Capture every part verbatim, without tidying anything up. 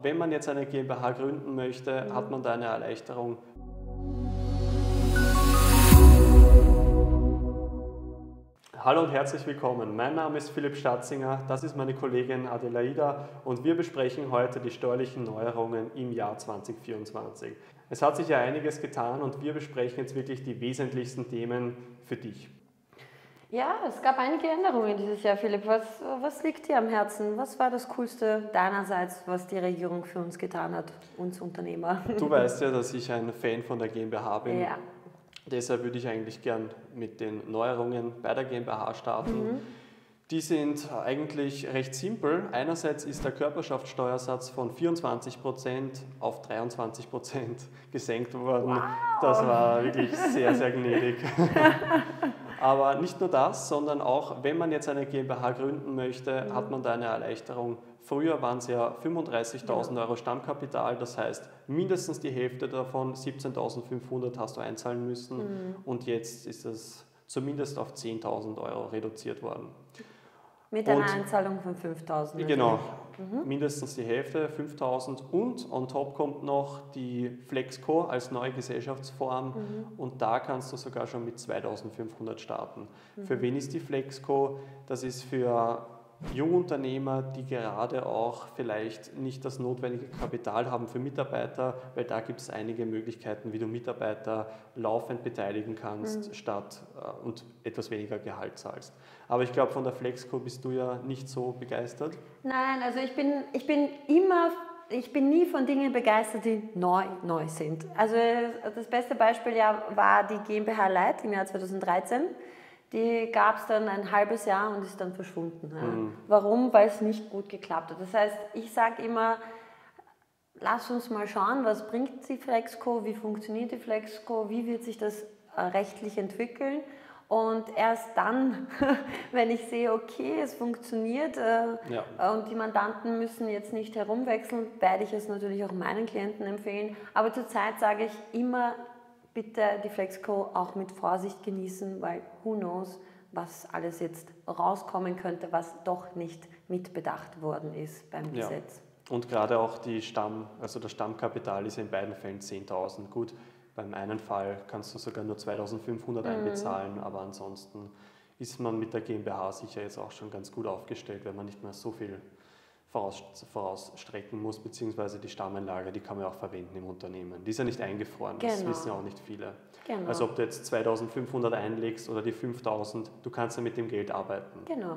wenn man jetzt eine GmbH gründen möchte, mhm. hat man da eine Erleichterung. Hallo und herzlich willkommen. Mein Name ist Philipp Statzinger, das ist meine Kollegin Adelaida und wir besprechen heute die steuerlichen Neuerungen im Jahr zweitausendvierundzwanzig. Es hat sich ja einiges getan und wir besprechen jetzt wirklich die wesentlichsten Themen für dich. Ja, es gab einige Änderungen dieses Jahr, Philipp. Was, was liegt dir am Herzen? Was war das Coolste deinerseits, was die Regierung für uns getan hat, uns Unternehmer? Du weißt ja, dass ich ein Fan von der GmbH bin. Ja. Deshalb würde ich eigentlich gern mit den Neuerungen bei der GmbH starten. Mhm. Die sind eigentlich recht simpel. Einerseits ist der Körperschaftssteuersatz von vierundzwanzig Prozent auf dreiundzwanzig Prozent gesenkt worden. Wow. Das war wirklich sehr, sehr gnädig. Aber nicht nur das, sondern auch, wenn man jetzt eine GmbH gründen möchte, mhm. hat man da eine Erleichterung. Früher waren es ja fünfunddreißigtausend Euro Stammkapital, das heißt mindestens die Hälfte davon, siebzehntausendfünfhundert hast du einzahlen müssen mhm. und jetzt ist es zumindest auf zehntausend Euro reduziert worden. Mit einer und, Einzahlung von fünftausend. Genau, mhm. mindestens die Hälfte, fünftausend und on top kommt noch die Flexco als neue Gesellschaftsform mhm. und da kannst du sogar schon mit zweitausendfünfhundert starten. Mhm. Für wen ist die Flexco? Das ist für Jungunternehmer, die gerade auch vielleicht nicht das notwendige Kapital haben für Mitarbeiter, weil da gibt es einige Möglichkeiten, wie du Mitarbeiter laufend beteiligen kannst, mhm. statt äh, und etwas weniger Gehalt zahlst. Aber ich glaube, von der Flexco bist du ja nicht so begeistert. Nein, also ich bin, ich bin immer, ich bin nie von Dingen begeistert, die neu, neu sind. Also das beste Beispiel ja war die GmbH Light im Jahr zweitausenddreizehn. Die gab es dann ein halbes Jahr und ist dann verschwunden. Ja. Mhm. Warum? Weil es nicht gut geklappt hat. Das heißt, ich sage immer, lass uns mal schauen, was bringt die Flexco, wie funktioniert die Flexco, wie wird sich das rechtlich entwickeln. Und erst dann, wenn ich sehe, okay, es funktioniert äh, ja. und die Mandanten müssen jetzt nicht herumwechseln, werde ich es natürlich auch meinen Klienten empfehlen. Aber zurzeit sage ich immer, bitte die Flexco auch mit Vorsicht genießen, weil who knows, was alles jetzt rauskommen könnte, was doch nicht mitbedacht worden ist beim ja. Gesetz. Und gerade auch die Stamm, also das Stammkapital ist in beiden Fällen zehntausend. Gut, beim einen Fall kannst du sogar nur zweitausendfünfhundert mhm. einbezahlen, aber ansonsten ist man mit der GmbH sicher jetzt auch schon ganz gut aufgestellt, wenn man nicht mehr so viel Voraus, vorausstrecken muss, beziehungsweise die Stammanlage, die kann man auch verwenden im Unternehmen. Die ist ja nicht eingefroren, genau. Das wissen ja auch nicht viele. Genau. Also ob du jetzt zweitausendfünfhundert einlegst oder die fünftausend, du kannst ja mit dem Geld arbeiten. Genau.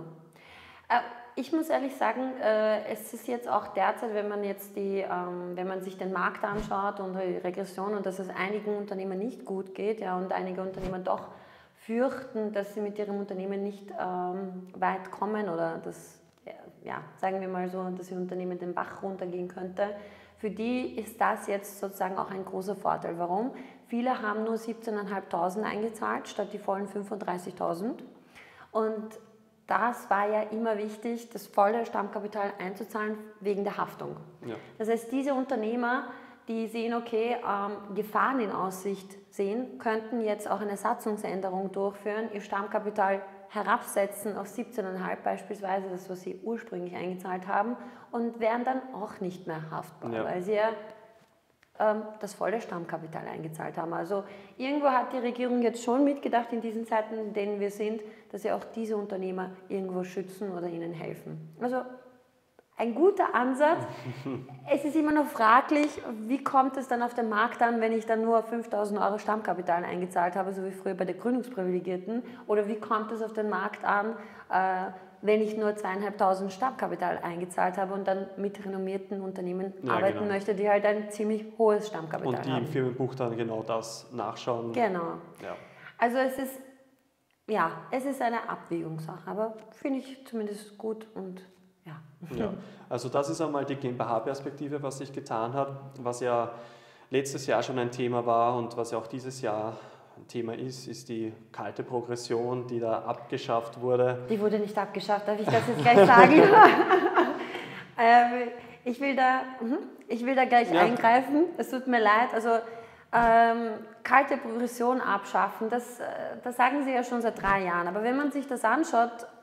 Ich muss ehrlich sagen, es ist jetzt auch derzeit, wenn man jetzt die, wenn man sich den Markt anschaut und die Regression und dass es einigen Unternehmen nicht gut geht, ja, und einige Unternehmen doch fürchten, dass sie mit ihrem Unternehmen nicht weit kommen oder dass ja, sagen wir mal so, dass ihr Unternehmen den Bach runtergehen könnte. Für die ist das jetzt sozusagen auch ein großer Vorteil. Warum? Viele haben nur siebzehntausendfünfhundert eingezahlt statt die vollen fünfunddreißigtausend. Und das war ja immer wichtig, das volle Stammkapital einzuzahlen wegen der Haftung. Ja. Das heißt, diese Unternehmer, die sehen, okay, ähm, Gefahren in Aussicht sehen, könnten jetzt auch eine Satzungsänderung durchführen, ihr Stammkapital herabsetzen auf siebzehntausendfünfhundert beispielsweise, das, was sie ursprünglich eingezahlt haben, und wären dann auch nicht mehr haftbar, ja. weil sie ja ähm, das volle Stammkapital eingezahlt haben. Also irgendwo hat die Regierung jetzt schon mitgedacht in diesen Zeiten, in denen wir sind, dass sie auch diese Unternehmer irgendwo schützen oder ihnen helfen. Also ein guter Ansatz. Es ist immer noch fraglich, wie kommt es dann auf den Markt an, wenn ich dann nur fünftausend Euro Stammkapital eingezahlt habe, so wie früher bei der Gründungsprivilegierten, oder wie kommt es auf den Markt an, äh, wenn ich nur zweieinhalbtausend Stammkapital eingezahlt habe und dann mit renommierten Unternehmen ja, arbeiten genau. möchte, die halt ein ziemlich hohes Stammkapital haben. Und die haben. im Firmenbuch dann genau das nachschauen. Genau. Ja. Also es ist, ja, es ist eine Abwägungssache, aber finde ich zumindest gut und ja. Ja, also das ist einmal die GmbH-Perspektive, was sich getan hat, was ja letztes Jahr schon ein Thema war und was ja auch dieses Jahr ein Thema ist, ist die kalte Progression, die da abgeschafft wurde. Die wurde nicht abgeschafft, darf ich das jetzt gleich sagen? ähm, ich, will da, ich will da gleich ja. eingreifen, es tut mir leid, also ähm, kalte Progression abschaffen, das, das sagen sie ja schon seit drei Jahren, aber wenn man sich das anschaut,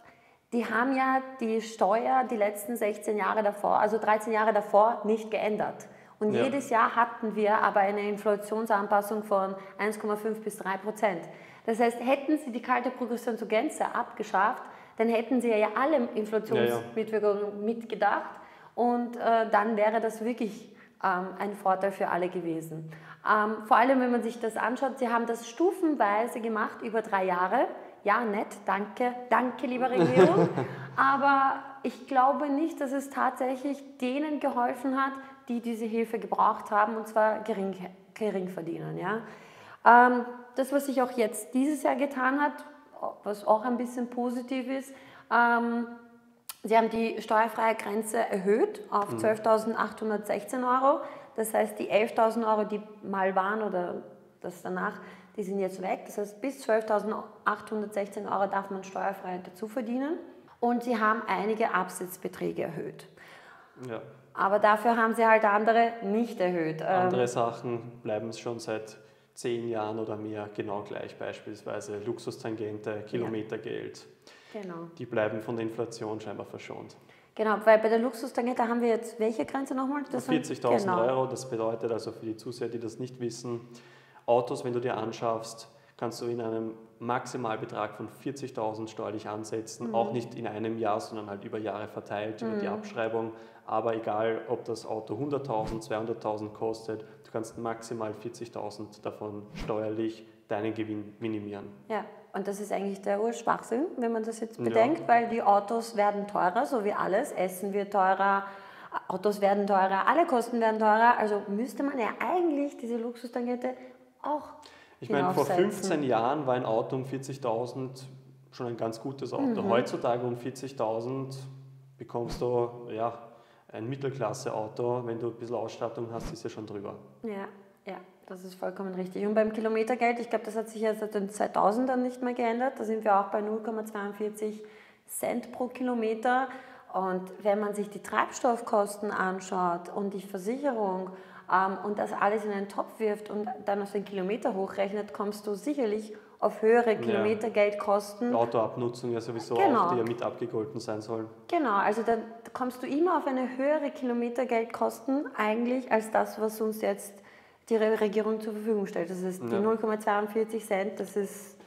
die haben ja die Steuer die letzten sechzehn Jahre davor, also dreizehn Jahre davor, nicht geändert. Und ja. jedes Jahr hatten wir aber eine Inflationsanpassung von eins Komma fünf bis drei Prozent. Das heißt, hätten sie die kalte Progression zur Gänze abgeschafft, dann hätten sie ja alle Inflationsmitwirkungen ja, ja. mitgedacht und äh, dann wäre das wirklich ähm, ein Vorteil für alle gewesen. Ähm, vor allem, wenn man sich das anschaut, sie haben das stufenweise gemacht über drei Jahre. Ja, nett, danke, danke, liebe Regierung. Aber ich glaube nicht, dass es tatsächlich denen geholfen hat, die diese Hilfe gebraucht haben, und zwar gering, Geringverdienern. Ja. Ähm, das, was sich auch jetzt dieses Jahr getan hat, was auch ein bisschen positiv ist, ähm, sie haben die steuerfreie Grenze erhöht auf mhm. zwölftausendachthundertsechzehn Euro. Das heißt, die elftausend Euro, die mal waren oder das danach, die sind jetzt weg. Das heißt, bis zwölftausendachthundertsechzehn Euro darf man steuerfrei dazu verdienen. Und sie haben einige Absetzbeträge erhöht. Ja. Aber dafür haben sie halt andere nicht erhöht. Andere ähm, Sachen bleiben schon seit zehn Jahren oder mehr genau gleich, beispielsweise Luxustangente, Kilometergeld. Ja. Genau. Die bleiben von der Inflation scheinbar verschont. Genau, weil bei der Luxustangente haben wir jetzt welche Grenze nochmal? vierzigtausend genau. Euro, das bedeutet also für die Zuseher, die das nicht wissen, Autos, wenn du dir anschaffst, kannst du in einem Maximalbetrag von vierzigtausend steuerlich ansetzen, mhm. auch nicht in einem Jahr, sondern halt über Jahre verteilt, mhm. über die Abschreibung. Aber egal, ob das Auto hunderttausend, zweihunderttausend kostet, du kannst maximal vierzigtausend davon steuerlich deinen Gewinn minimieren. Ja, und das ist eigentlich der Urschwachsinn, wenn man das jetzt bedenkt, ja. weil die Autos werden teurer, so wie alles. Essen wird teurer, Autos werden teurer, alle Kosten werden teurer. Also müsste man ja eigentlich diese Luxustangente auch Ich meine, vor fünfzehn Jahren war ein Auto um vierzigtausend schon ein ganz gutes Auto. Mhm. Heutzutage um vierzigtausend bekommst du ja, ein Mittelklasse-Auto. Wenn du ein bisschen Ausstattung hast, ist ja schon drüber. Ja, ja, das ist vollkommen richtig. Und beim Kilometergeld, ich glaube, das hat sich ja seit den zweitausendern nicht mehr geändert. Da sind wir auch bei null Komma zweiundvierzig Cent pro Kilometer. Und wenn man sich die Treibstoffkosten anschaut und die Versicherung, Um, und das alles in einen Topf wirft und dann auf den Kilometer hochrechnet, kommst du sicherlich auf höhere Kilometergeldkosten. Ja. Autoabnutzung ja sowieso genau. auch, die ja mit abgegolten sein sollen. Genau, also da kommst du immer auf eine höhere Kilometergeldkosten eigentlich als das, was uns jetzt die Regierung zur Verfügung stellt. Das ist die ja. null Komma zweiundvierzig Cent, das ist,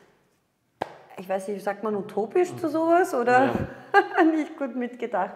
ich weiß nicht, sagt man utopisch zu sowas oder ja. nicht gut mitgedacht.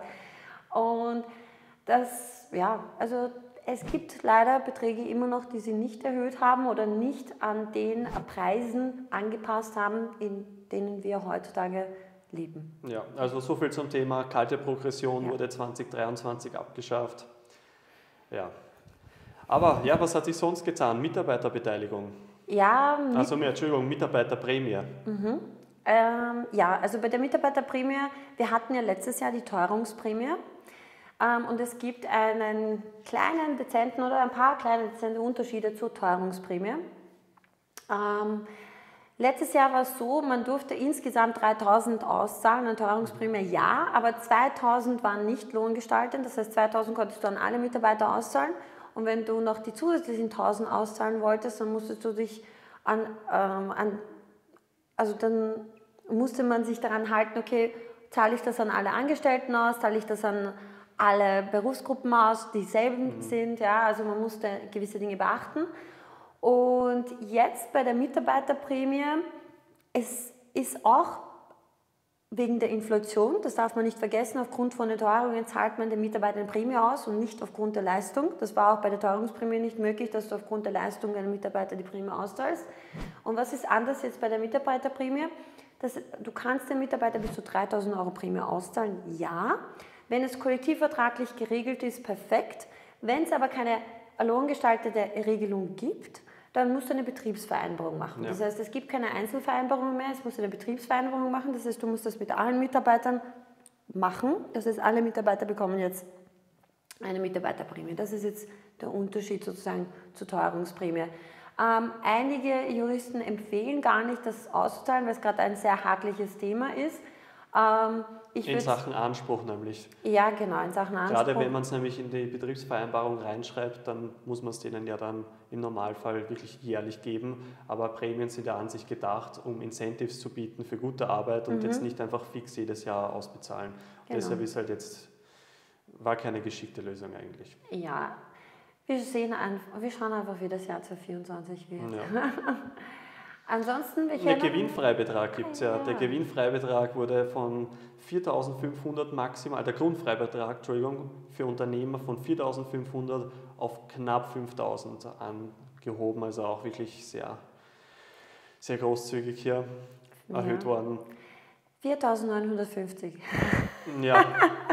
Und das, ja, also es gibt leider Beträge immer noch, die sie nicht erhöht haben oder nicht an den Preisen angepasst haben, in denen wir heutzutage leben. Ja, also so viel zum Thema kalte Progression ja. wurde zwanzig dreiundzwanzig abgeschafft. Ja. Aber ja, was hat sich sonst getan? Mitarbeiterbeteiligung. Ja. Mit also mehr, Entschuldigung, Mitarbeiterprämie. Mhm. Ähm, ja, also bei der Mitarbeiterprämie, wir hatten ja letztes Jahr die Teuerungsprämie. Um, und es gibt einen kleinen, dezenten oder ein paar kleine, dezente Unterschiede zur Teuerungsprämie. Um, letztes Jahr war es so, man durfte insgesamt dreitausend auszahlen, eine Teuerungsprämie ja, aber zweitausend waren nicht lohngestaltend, das heißt zweitausend konntest du an alle Mitarbeiter auszahlen. Und wenn du noch die zusätzlichen tausend auszahlen wolltest, dann musstest du dich an, ähm, an also dann musste man sich daran halten, okay, zahle ich das an alle Angestellten aus, zahle ich das an alle Berufsgruppen aus, dieselben mhm. sind, ja, also man musste gewisse Dinge beachten. Und jetzt bei der Mitarbeiterprämie, es ist auch wegen der Inflation, das darf man nicht vergessen, aufgrund von den Teuerungen zahlt man den Mitarbeitern eine Prämie aus und nicht aufgrund der Leistung. Das war auch bei der Teuerungsprämie nicht möglich, dass du aufgrund der Leistung deinen Mitarbeiter die Prämie auszahlst. Und was ist anders jetzt bei der Mitarbeiterprämie? Das, du kannst den Mitarbeiter bis zu dreitausend Euro Prämie auszahlen, ja. Wenn es kollektivvertraglich geregelt ist, perfekt. Wenn es aber keine lohngestaltete Regelung gibt, dann musst du eine Betriebsvereinbarung machen. Ja. Das heißt, es gibt keine Einzelvereinbarung mehr, es muss eine Betriebsvereinbarung machen. Das heißt, du musst das mit allen Mitarbeitern machen. Das heißt, alle Mitarbeiter bekommen jetzt eine Mitarbeiterprämie. Das ist jetzt der Unterschied sozusagen zur Teuerungsprämie. Ähm, einige Juristen empfehlen gar nicht, das auszuzahlen, weil es gerade ein sehr hakliches Thema ist. Ähm, ich in Sachen Anspruch nämlich. Ja, genau, in Sachen Anspruch. Gerade wenn man es nämlich in die Betriebsvereinbarung reinschreibt, dann muss man es denen ja dann im Normalfall wirklich jährlich geben. Aber Prämien sind ja an sich gedacht, um Incentives zu bieten für gute Arbeit und mhm. jetzt nicht einfach fix jedes Jahr ausbezahlen. Genau. Deshalb ist halt jetzt, war keine geschickte Lösung eigentlich. Ja, wir, sehen einfach, wir schauen einfach, wie das Jahr zwanzig vierundzwanzig wird. Ja. Ansonsten, welche Der Gewinnfreibetrag gibt es ja. Der Gewinnfreibetrag wurde von viertausendfünfhundert maximal, der Grundfreibetrag, Entschuldigung, für Unternehmer von viertausendfünfhundert auf knapp fünftausend angehoben. Also auch wirklich sehr, sehr großzügig hier ja. erhöht worden. viertausendneunhundertfünfzig. Ja.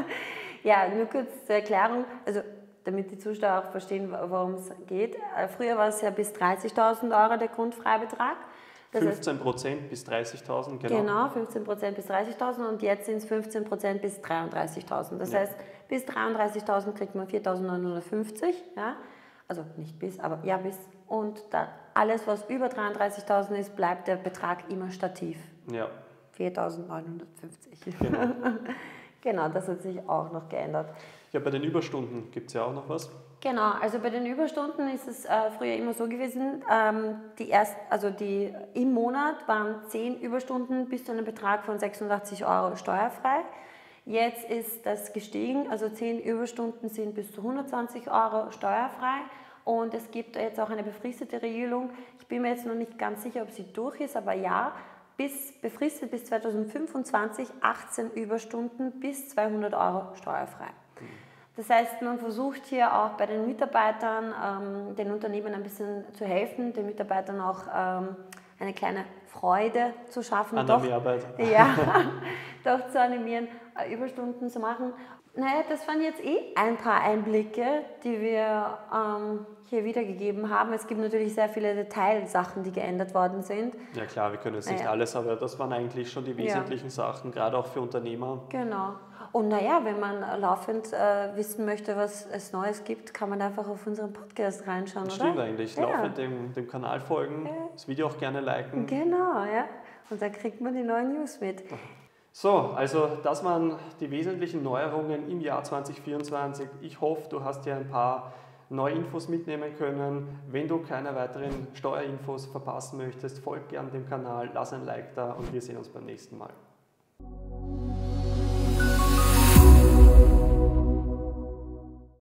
Ja, nur kurz zur Erklärung. Also damit die Zuschauer auch verstehen, worum es geht. Früher war es ja bis dreißigtausend Euro der Grundfreibetrag. Das fünfzehn Prozent bis dreißigtausend, genau. Genau, fünfzehn Prozent bis dreißigtausend und jetzt sind es fünfzehn Prozent bis dreiunddreißigtausend. Das ja. heißt, bis dreiunddreißigtausend kriegt man viertausendneunhundertfünfzig, ja? Also nicht bis, aber ja bis. Und da alles, was über dreiunddreißigtausend ist, bleibt der Betrag immer stativ. Ja. viertausendneunhundertfünfzig. Genau. Genau, das hat sich auch noch geändert. Ja, bei den Überstunden gibt es ja auch noch was. Genau, also bei den Überstunden ist es äh, früher immer so gewesen, ähm, die erst, also die, im Monat waren zehn Überstunden bis zu einem Betrag von sechsundachtzig Euro steuerfrei. Jetzt ist das gestiegen, also zehn Überstunden sind bis zu hundertzwanzig Euro steuerfrei und es gibt jetzt auch eine befristete Regelung. Ich bin mir jetzt noch nicht ganz sicher, ob sie durch ist, aber ja, bis, befristet bis zweitausendfünfundzwanzig achtzehn Überstunden bis zweihundert Euro steuerfrei. Das heißt, man versucht hier auch bei den Mitarbeitern, ähm, den Unternehmen ein bisschen zu helfen, den Mitarbeitern auch ähm, eine kleine Freude zu schaffen, an doch, der Mehrarbeit. Ja, doch zu animieren, äh, Überstunden zu machen. Naja, das waren jetzt eh ein paar Einblicke, die wir ähm, hier wiedergegeben haben. Es gibt natürlich sehr viele Detailsachen, die geändert worden sind. Ja klar, wir können jetzt nicht ja. alles, aber das waren eigentlich schon die wesentlichen ja. Sachen, gerade auch für Unternehmer. Genau. Und naja, wenn man laufend äh, wissen möchte, was es Neues gibt, kann man einfach auf unseren Podcast reinschauen, das oder? Stimmt eigentlich. Ja. Laufend dem, dem Kanal folgen, ja. das Video auch gerne liken. Genau, ja. Und dann kriegt man die neuen News mit. So, also das waren die wesentlichen Neuerungen im Jahr zwanzig vierundzwanzig. Ich hoffe, du hast dir ein paar neue Infos mitnehmen können. Wenn du keine weiteren Steuerinfos verpassen möchtest, folg gerne dem Kanal, lass ein Like da und wir sehen uns beim nächsten Mal.